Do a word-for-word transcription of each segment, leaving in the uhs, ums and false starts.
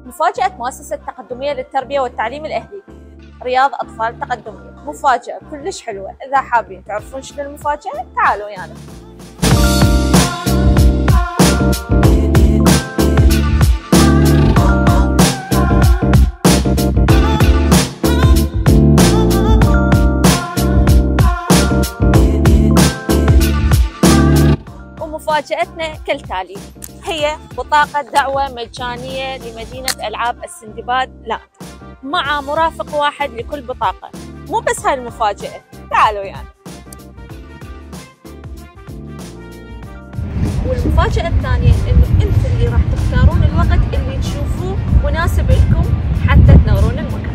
مفاجأة مؤسسة تقدمية للتربية والتعليم الأهلي، رياض أطفال تقدمية. مفاجأة كلش حلوة، إذا حابين تعرفون شنو المفاجأة تعالوا ويانا. يعني. ومفاجأتنا كالتالي، هي بطاقة دعوة مجانية لمدينة ألعاب السندباد لاند مع مرافق واحد لكل بطاقة. مو بس هاي المفاجأة، تعالوا يعني. والمفاجأة الثانية إنه أنتم اللي راح تختارون الوقت اللي تشوفوه مناسب لكم حتى تنورون المكان.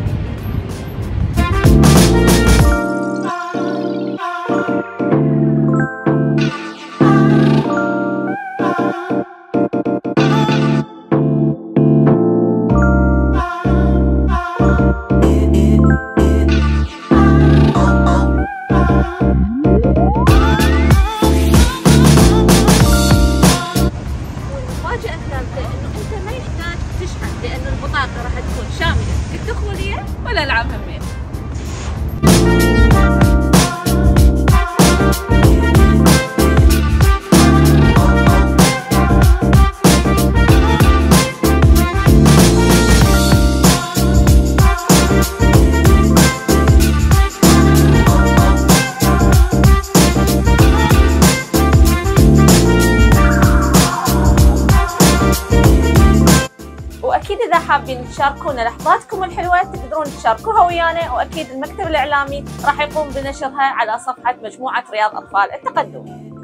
والمفاجأة الثالثة إنه أنت ما يحتاج تشحن، لأنه البطاقة راح تكون شاملة للدخولية والألعاب همين. واكيد اذا حابين تشاركونا لحظاتكم الحلوه تقدرون تشاركوها ويانا، واكيد المكتب الاعلامي راح يقوم بنشرها على صفحه مجموعه رياض اطفال التقدم.